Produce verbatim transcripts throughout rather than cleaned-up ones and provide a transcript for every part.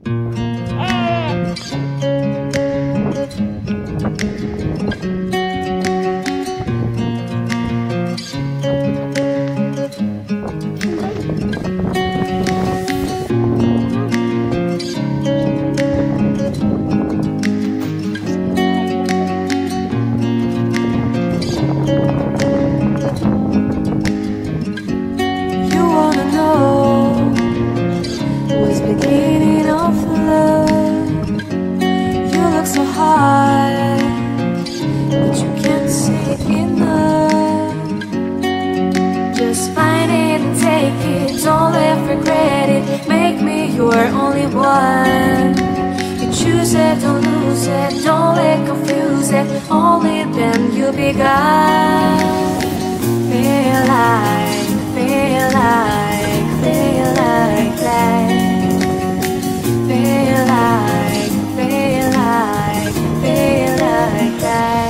You're only one. You choose it, don't lose it, don't let confuse it. Only then you begun. Feel like, feel like, feel like that. Feel like, feel like, feel like that.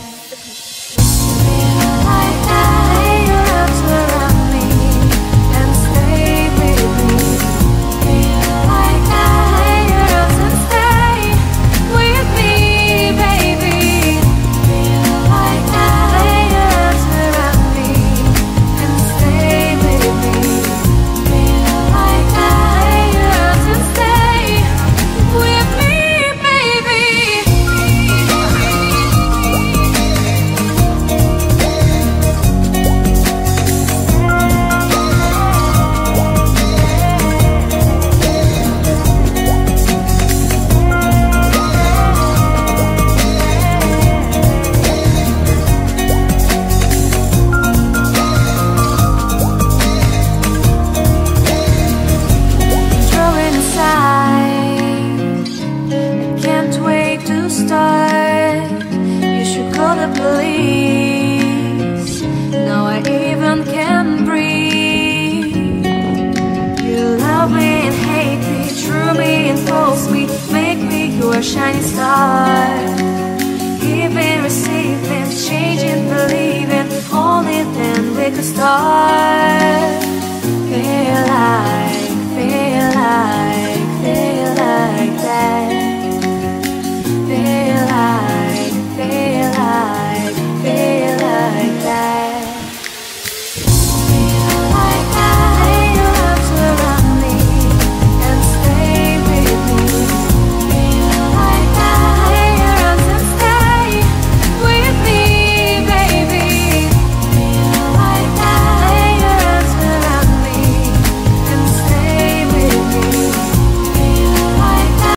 Shining star, giving, receiving, changing, believing. Only then we could start. Feel like, feel like.